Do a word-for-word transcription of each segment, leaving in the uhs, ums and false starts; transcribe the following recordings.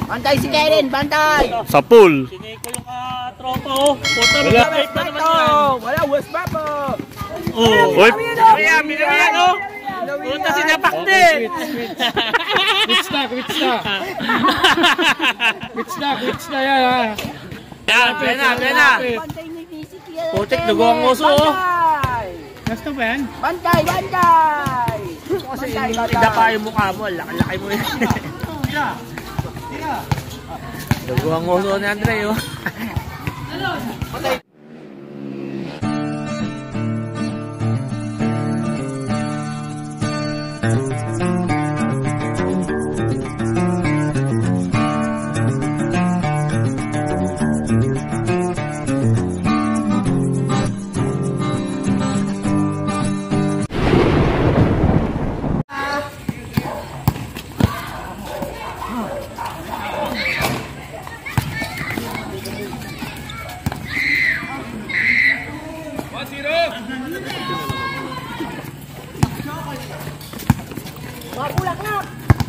Bantay si Karen, bantay! Sa pool. Siniko yung ka-tropa oh. Puta, Wala mag-update pa naman yan. Wala, West Papo! Oh. Uy! Ayan, binawian oh. Punta sinapak din. Quits na, quits na. Quits na, quits na yan ha. Yan, yan na, yan na. Bantay ni Basic yan! Putik, dugo ang uso oh. Gusto ba yan? Bantay, bantay! Kasi idapa yung mukha mo, laki-laki mo yun. Dugo ang uso ni Andre oh. Mabulaklak!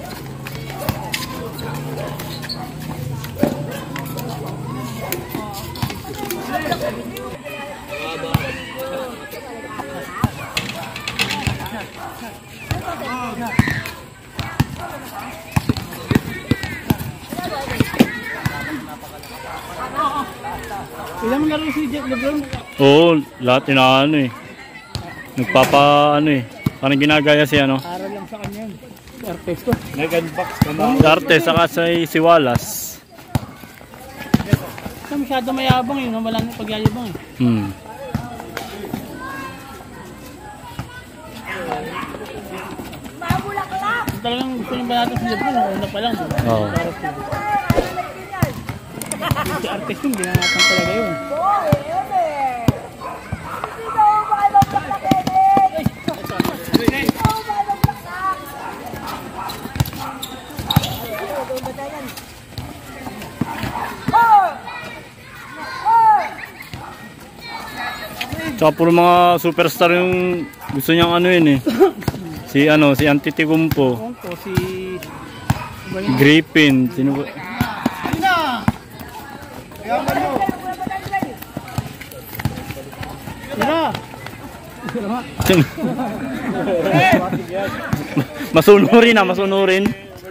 Ilang laro si Jeff Lebron? Oo, lahat na ano eh. Nagpapa ano eh. Parang ginagaya si ano. Aral lang sa kanya yun. Artes ko. Nag-unbox naman. Darte saka si, si Wallace. Kasi masyado mayabang yun. Wala nang pagyayabang eh. Hmm. Mabulaklak! Talagang gusto nyo ba natin si Lebron? Una pa lang. Oo. Si Artes yung ginangatan talaga yun. Oo, yun eh! Sino ba kayo mabulaklak, Kevin? Sino ba kayo mabulaklak? Oh! Oh! Tsaka puro mga superstar yung gusto niyang ano yun eh. Si ano, si Antetokounmpo, Kung po si... Griffin, sino ba? Tira! Masunurin na, masunurin.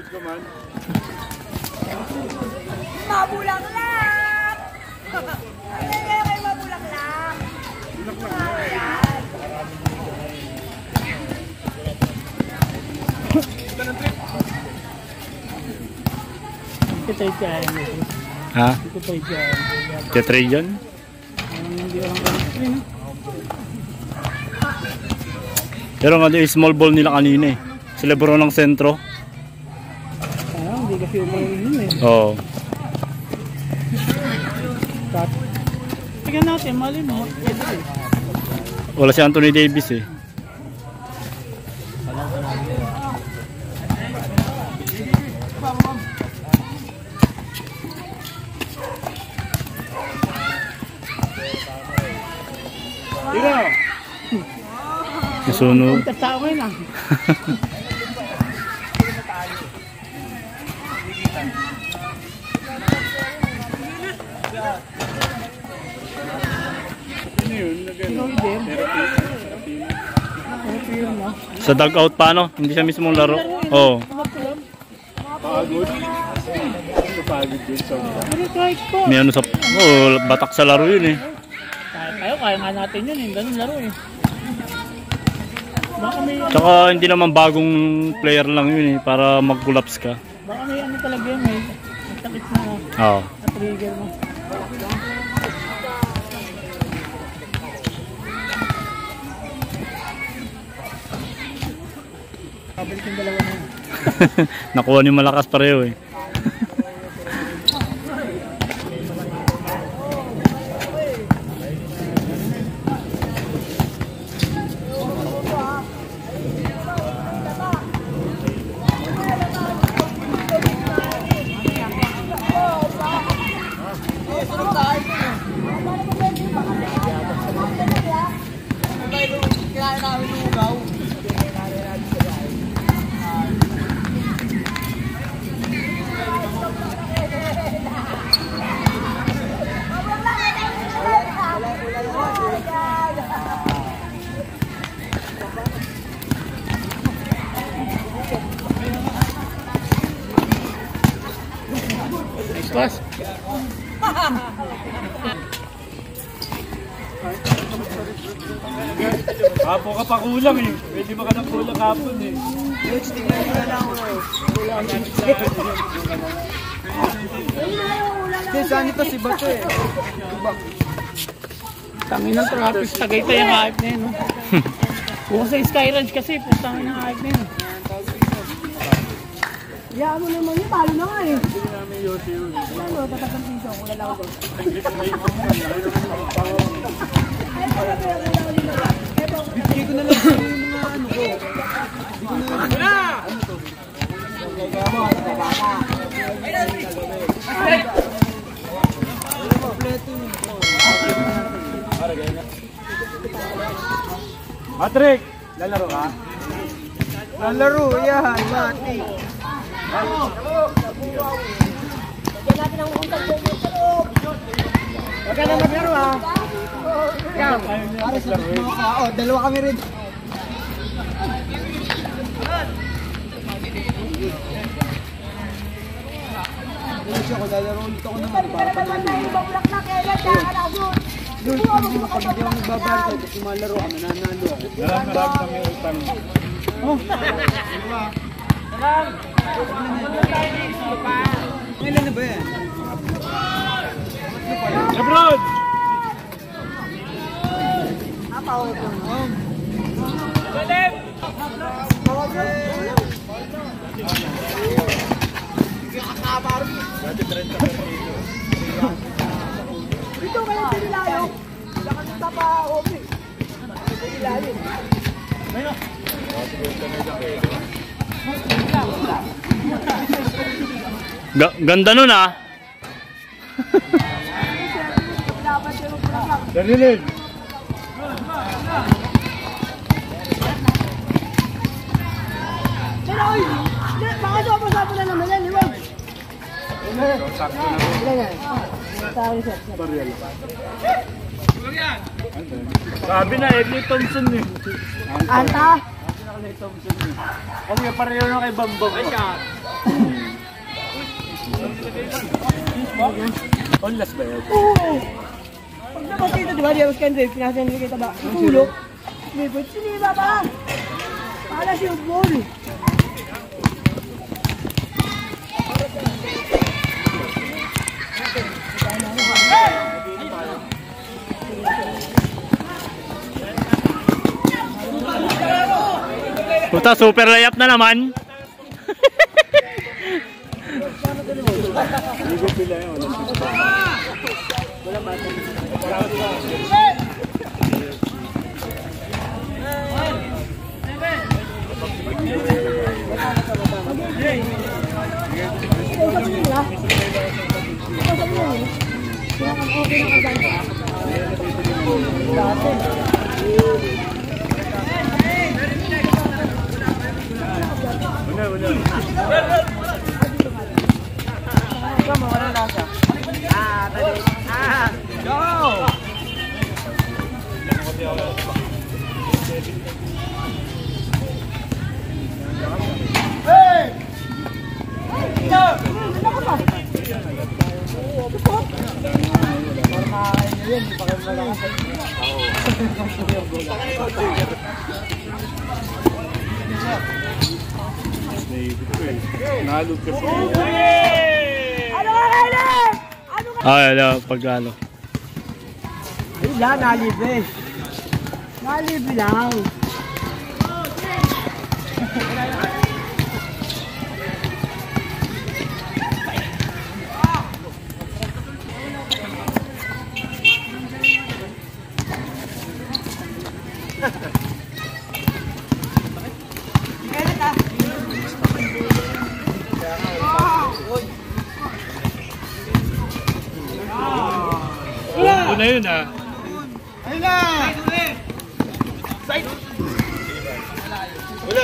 Mabulaklak! Hindi kayo kayo mabulaklak. Ayan. Ito tayo dyan. Ha? Ito tayo dyan. Tetrade yan? Hindi lang kami. Pero nga yung small ball nila kanina eh. Si Lebron ng sentro. Ayun, hindi kasi umayin yun eh. Oo. Cut. Tingnan natin, mali mo. Wala si Anthony Davis eh. Tira! Susunod. Punta sa akin ah. Sa dugout pa no? Hindi siya mismong laro. Oo. Pagod. Pagod din sa mga. May ano sa... Oo, batak sa laro yun eh. Kaya tayo, kaya nga natin yun eh. Ganun laro eh. Baka may, Tsaka hindi naman bagong player lang yun eh. Para mag-collapse ka. baka may ano talaga yun eh. May takit na Oo. na-trigger mo. Pabalik yung dalawa na yun. Nakuha niyo malakas pareho eh. Pas. Apo ka pa kulang eh. Pwede ba ka ng kulang hapon eh. Hindi, saan ito si Bato eh? Tangin ng traffic. Tagaytay yung hype na yun. No? Kung sa Sky Ranch kasi, putangin ng hype na yun. Hayaan mo naman yun, talo na nga eh. Ano, tatakang piso, wala lang ako. Bigay ko na lang yung mga ano ko. Hindi ko na lang. Ano to? Patrick, lalaro ka? Lalaro, yan, mati. Lagyan natin ang utang po sa loob. Huwag ka na maglaro ha. Yan. Oo, dalawa kami rin. Dito siya, kung lalaro ulit ako naman. Para naman na yung bulaklak kailan siya kalasun. Doon, hindi mo pag hindi ako nagbabalik, tapos sumalaro ka, mananalo ako. Marami kami utang. Kailan na ba yan? Lebron! Dito kayo dinilayo. Nakakita pa okay. Dinilayo. Ga ganda nun ah. Dapat yung bulaklak. Darilin. Pero oy, baka sopa-sopa na naman yan, di ba? Ilan yan? Tawag siya. Sabi na, Edley Thompson eh. Anta? Kasi pareho na kay Bambang. Ay ka! Onlas ba yun? Oo. Pag naman dito, di ba? Di ba, Kendrick, pinasan nila kita ba? Itulog. Bipot, siniba pa. Para siya yung ball. Puta, super layup na naman. Ano ka kailan? Ano ka? Ay, ala, pag-ano. Wala, nalibre. Nalibre lang. Ano na yun ah? Ayun na! Wala!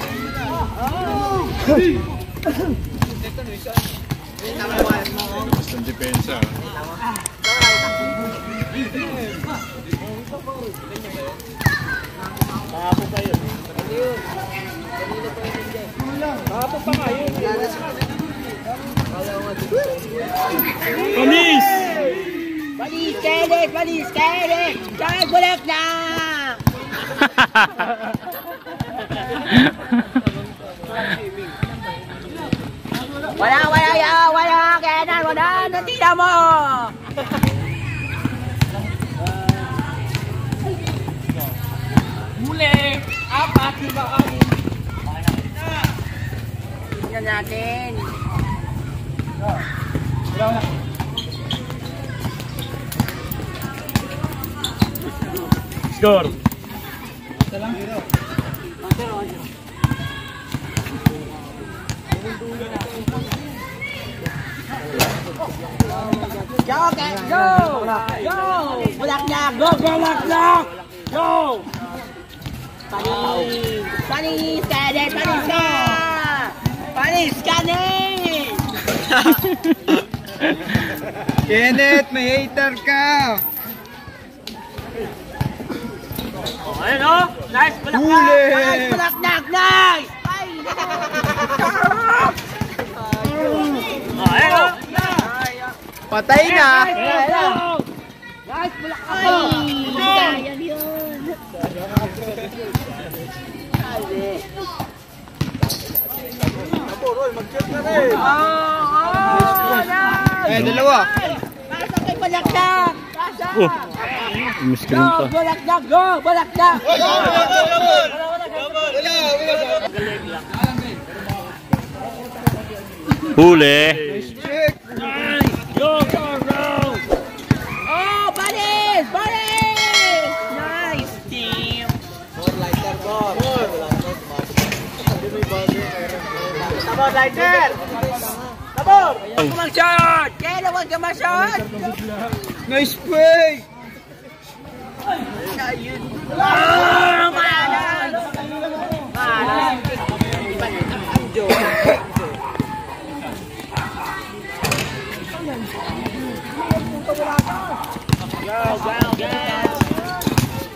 Basta depensa. Kahapon pa yun. Kahapon pa nga yun. Kenneth, panis, Kenneth! Kenneth, bulak na! Wala, wala, wala, wala, Kenneth, wala, natira mo! Huli! Apat, lima kami. Tingnan natin. Score. Go, Ken, go! Go! Bulak na! Go, bulak na! Go! Panis! Panis, Kenneth! Panis ka! Panis, Kenneth! Kenneth, may hater ka! Ayun o! Nice! Bulak na! Huli! Nice! Bulak na! Nice! Ay! Ayun o! Patay na! Nice! Bulak na! Ay! Sayang yun! Mag-check na rin! Eh, dalawa! Pasok kay Balaknak! Pasok! Oh, miskin Go! pa. Balaknak! Go! Balaknak! Huli. Check! Go! Go! Go! Oh! Balis! Balis! Nice team! Tabor, lighter! Tabor! Huwag ka mag-shot! Kaya huwag ka mag-shot! Nice play! Ayun! Oh! Malas! Malas! Iba na ang joke! Go! Go! Go!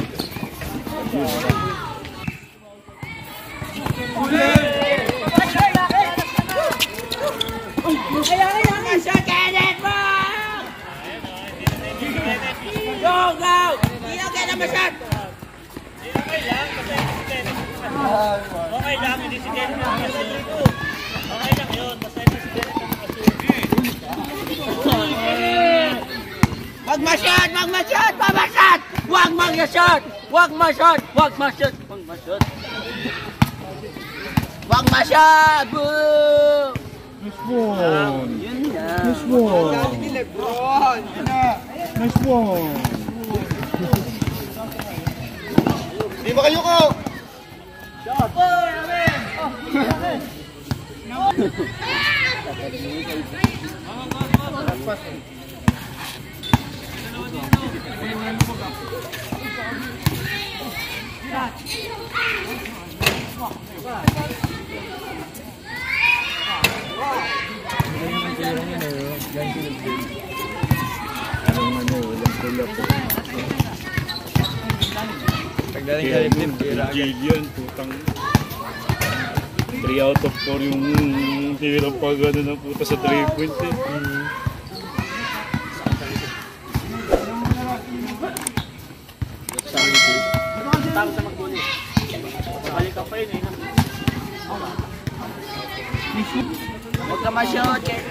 Kailangan ka siya, Kenneth mo! Go, go! Hindi na kaya masyad! Okay lang, hindi si Kenneth. Okay lang yun, basta hindi si Kenneth. Wag masyad! Wag masyad! Wag masyad! Wag masyad! Wag masyad! Wag masyad! Wag masyad! Wag masyad! Boo! Nice one. Yun na. Nice one. Ni Lebron! Yun na! Nice one. Di ba kayo ko? Pagdating sa liblib, tira agad. Jillian, putang three out of four yung tira pa gano'n ng puta sa three point eh. Tama sa magbulis. Balik ka pa yun eh. Huwag ka masyad, Kenneth.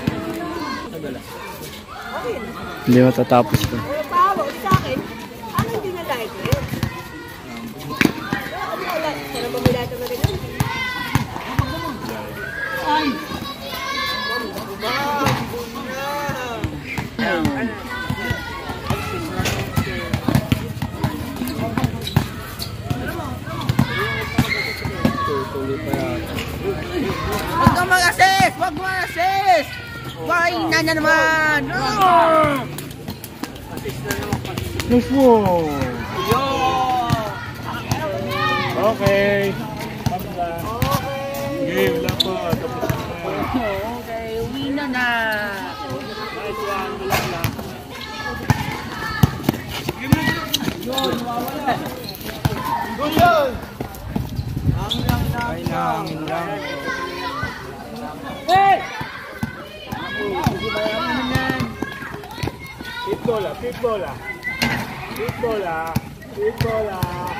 Hindi matatapos to. Pahawa sa akin. Ano hindi na like it? Ano na like? Sana mamilay ito na rin. Ay! Huwag kang mag-assist! Huwag mo mag-assist! Why na na naman! Oh! Nice one. Okay. Okay, wala pa. Tapos na. Okay, uwi na na. Nice one, bulak lang. Good yun! Ay lang, lang. Hey! Ito. bola, big bola. Big bola, big bola.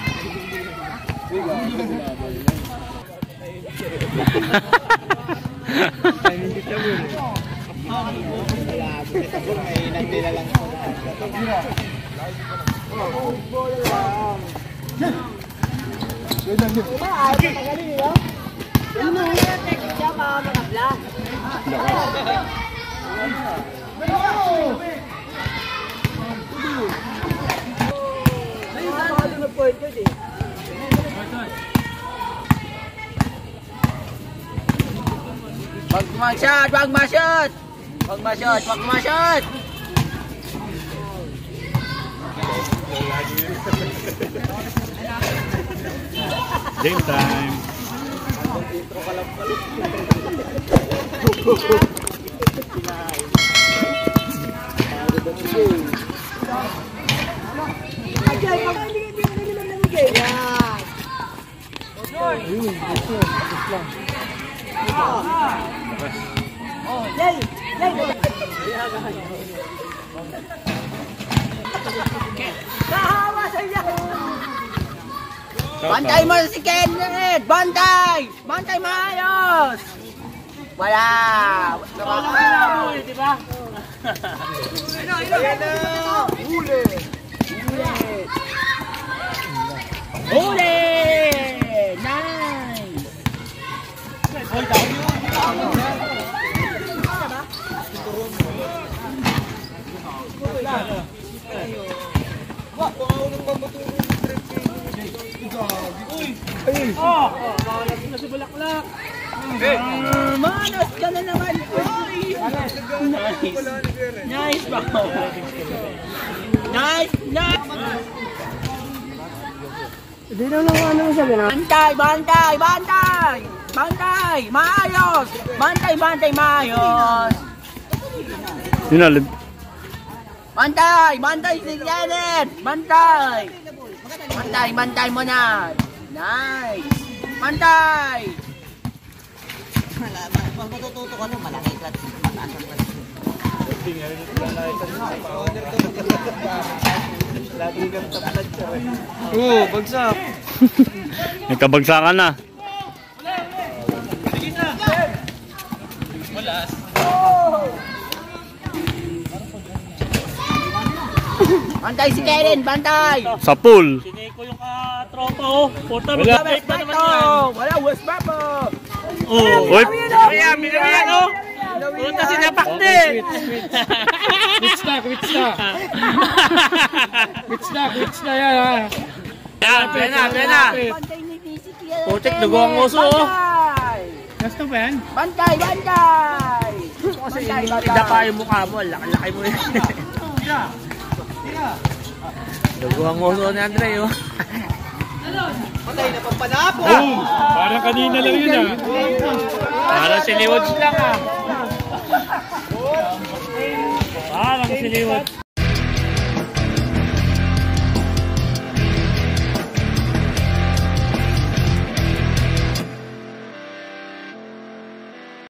Wag ma-shot, wag ma-shot. Wag ma-shot, wag ma-shot. Game time. Bantay mo si Kenneth! Bantay! Bantay maayos! Wala! Wala, di ba? Huli! Huli! Nice! Oh! Na si Bulaklak! Manos ka na naman! Nice! Nice ba? Nice! Nice! Hindi na lang ano sabi na. Bantay! Bantay! Bantay! Bantay! Maayos! Bantay! Bantay! Maayos! Yun alin. Bantay! Bantay si Kenneth! Bantay! Bantay! Bantay mo na! Nice! Bantay! Pag matututo ka nun, malaki clutch. Mataas ang clutch. Oo, bagsak. Nagkabagsakan na. Bantay si Kenneth! Bantay! Sa pool. Sineko yung katropa oh. Puta, Wala. mag-update pa naman yan. Wala! West Bravo! Oh. Uy! Ayan, binayan oh. Puta, sinapak din. Quits na, quits na. Quits na, quits na yan ha. Yan, pena, pena. Bantay ni si Kenneth! Putik, dugo ang uso, oh. Bantay! Gusto ba yan? Bantay! Bantay! Bantay! Ida pa yung mukha mo, laki-laki mo yun. Dugo ang uso ni Andre oh. Oh! Parang kanina lang yun ah. Parang si Liwods lang ah. Parang si Liwods.